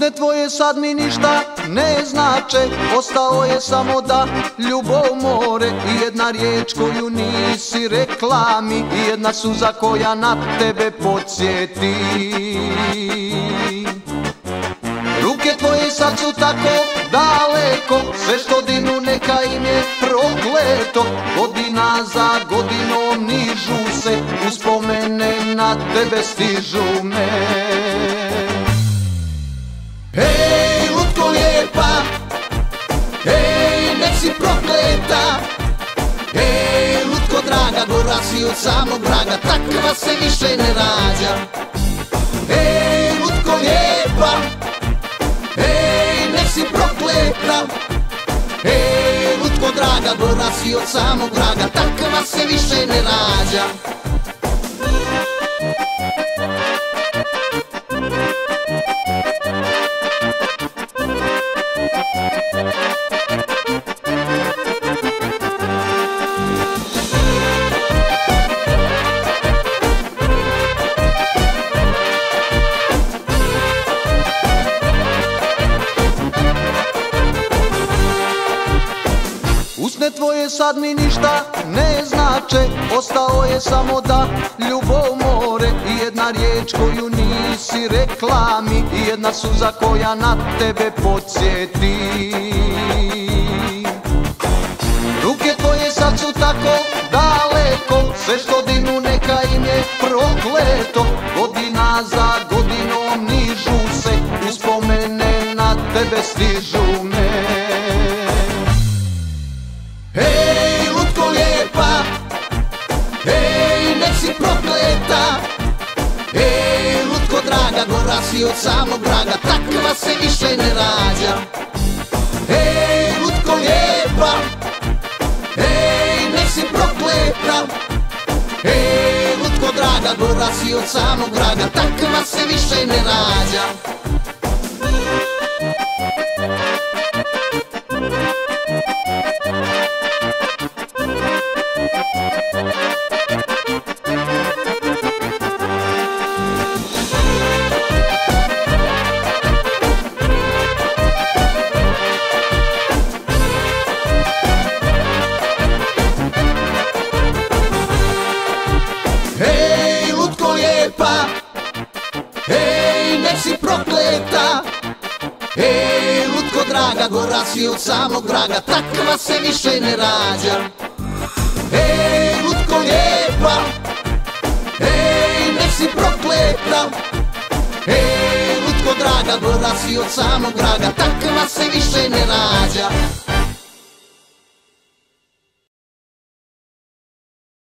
Ruke tvoje sad mi ništa ne znače, ostao je samo da ljubav more. I jedna riječ koju nisi rekla mi, i jedna suza koja na tebe podsjeti. Ruke tvoje sad su tako daleko, sve što dinu neka im je prokleto. Godina za godinom nižu se, uspomene na tebe stižu me. Hej, Lutko Lijepa, hej, nek si prokleta. Hej, Lutko draga, gora si od samog vraga, takva se više ne rađa. Hej, Lutko Lijepa, hej, nek si prokleta. Hej, Lutko draga, gora si od samog vraga, takva se više ne rađa. Usne tvoje sad mi ništa ne znače, ostao je samo da ljubav more. I jedna riječ koju nisi rekla mi, i jedna suza koja na tebe podsjeti. Ruke tvoje sad su tako daleko, sve što dinu neka im je prokleto. Godina za godinom nižu se, uspomene na tebe stižu me. Hej, Lutko Lijepa, hej, nek si prokleta. Hej, Lutko draga, gora si od samog vraga, takva se više ne rađa. Hej, Lutko Lijepa, hej, nek si prokleta. Hej, Lutko draga, gora si od samog vraga, takva se više ne rađa. Hej, Lutko Lijepa, hej, nek si prokleta. Hej, Lutko draga, gora si od samog vraga, takva se više ne rađa. Hej, Lutko Lijepa, hej, nek si prokleta. Hej, Lutko draga, gora si od samog vraga, takva se više ne rađa.